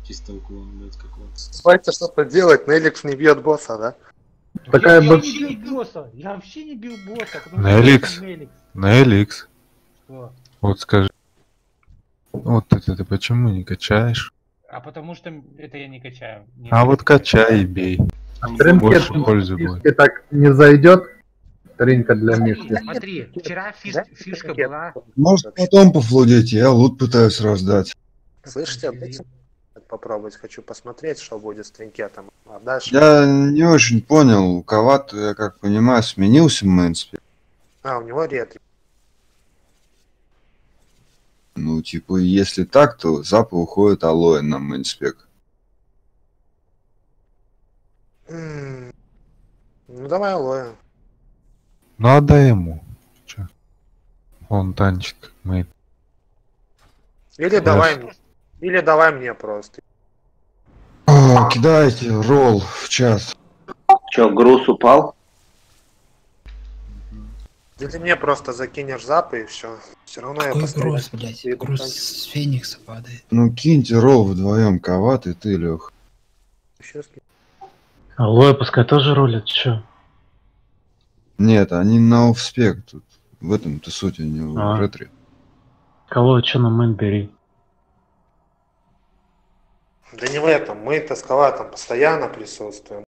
Чистый блядь, какой-то. Давайте что-то делать, Неликс не бьет босса, да? Такая я, я бы- не бил босса, я вообще не бил босса. потому На что Эликс. это Неликс. На Эликс. Что? Вот скажи. Вот это ты почему не качаешь? А потому что это я не качаю. Не А вот надо. качай и бей. Больше пользы будет. Мишки так не зайдет. Ринка для Смотри, Мишки. смотри, вчера фиш- фишка была. Может потом пофлудеть, я лут пытаюсь раздать. Слышите, дайте попробовать, хочу посмотреть, что будет с тринкетом. А дальше... Я не очень понял, у кого-то, я как понимаю, сменился мейнспек. А, у него ретро. Ну, типа, если так, то запа уходит алоэ на мейнспек. М, Ну давай алоэ. Ну отдай ему. Чё? Он танчит как мейн. Или давай мне. Или давай мне просто. О, кидайте ролл в чат. Че, груз упал? Или ты мне просто закинешь запы и все. Все равно я Какой постоянно... груз, блядь? Груз с Феникса падает. Ну, киньте ролл вдвоем, Коват и ты, Лех. Сейчас ки- Алоэ пускай тоже рулит, чё? Нет, они на офспек тут. В этом-то суть, они в А. ретре. Кого чё на мэн бери? Да не в этом, мы-то с Калатом постоянно присутствуем.